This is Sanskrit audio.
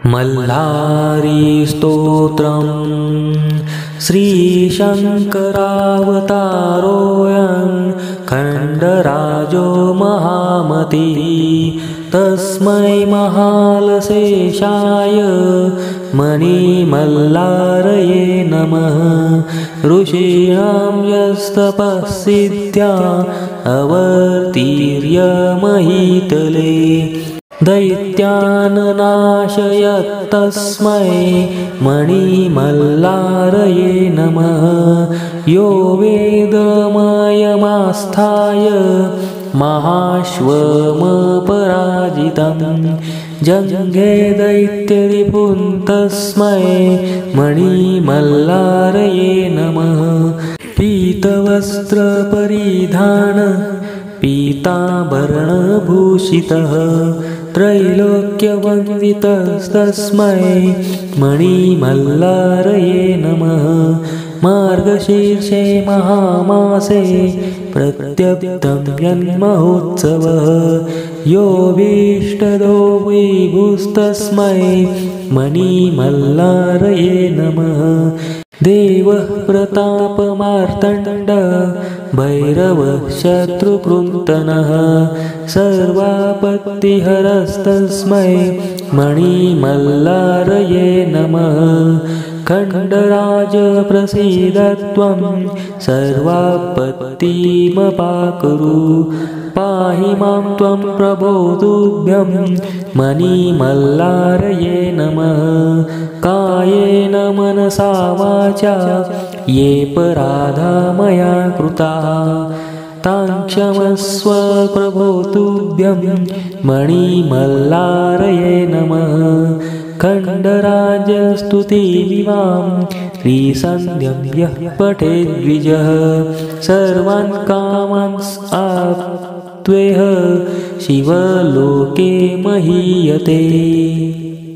मल्लारीस्तोत्रम् श्रीशङ्करावतारोऽयं खण्डराजो महामतिः तस्मै महालशेषाय मणिमल्लारये नमः। ऋषीणां यस्तपःसिद्ध्या अवर्तीर्य महीतले दैत्यान् नाशयत्तस्मै मणिमल्लारये नमः। यो वेदमयमास्थाय महाश्वमपराजितं जङ्घे दैत्यरिपुं तस्मै मणिमल्लारये नमः। पीतवस्त्रपरिधान पीताभरणभूषितः त्रैलोक्यवन्दितस्तस्मै मणिमल्लारये नमः। मार्गशीर्षे महामासे प्रत्यब्दं यन्महोत्सवः यो भीष्टदो विभुस्तस्मै मणिमल्लारये नमः। देवः प्रतापमार्तण्ड भैरवः शत्रुकृन्तनः सर्वापत्तिहरस्तस्मै मणिमल्लारये नमः। खण्डराज प्रसीद त्वं सर्वापत्तिमपाकुरु पाहि मां त्वं प्रभो तुभ्यं मणिमल्लारये नमः। कायेन मनसा वाचा ये पराधा मया कृताः तां क्षमस्व प्रभो तुभ्यं मणिमल्लारये नमः। खण्डराजस्तुतिमिमां श्रीसन्ध्यं यः पठेद्विजः सर्वान् कामान् आप्त्वेह शिवलोके महीयते।